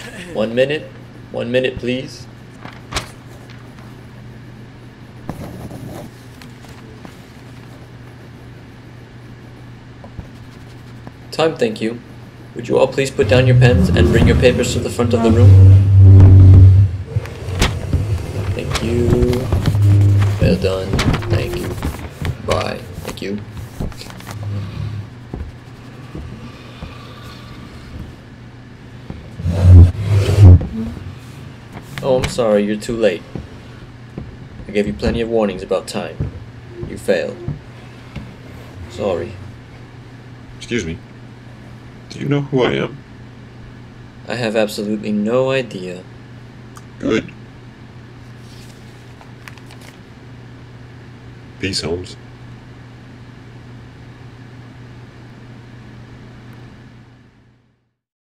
1 minute. 1 minute, please. Time, thank you. Would you all please put down your pens and bring your papers to the front of the room? Thank you. Well done. Thank you. Bye. Thank you. Oh, I'm sorry, you're too late. I gave you plenty of warnings about time. You failed. Sorry. Excuse me. Do you know who I am? I have absolutely no idea. Good. Peace, Holmes.